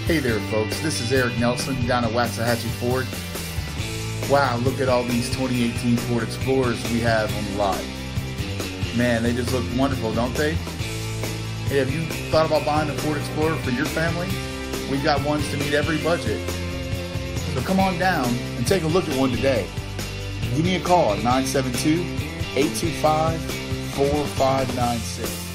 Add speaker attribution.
Speaker 1: Hey there folks, this is Eric Nelson down at Waxahachie Ford. Wow, look at all these 2018 Ford Explorers we have on the lot. Man, they just look wonderful, don't they? Hey, have you thought about buying a Ford Explorer for your family? We've got ones to meet every budget. So come on down and take a look at one today. Give me a call at 972-825-4596.